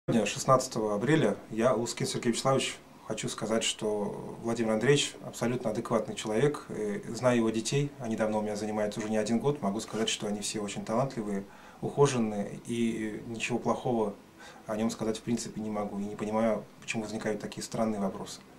Сегодня, 16 апреля, я, Лускин Сергей Вячеславович, хочу сказать, что Владимир Андреевич абсолютно адекватный человек. Знаю его детей, они давно у меня занимаются уже не один год. Могу сказать, что они все очень талантливые, ухоженные, и ничего плохого о нем сказать в принципе не могу. И не понимаю, почему возникают такие странные вопросы.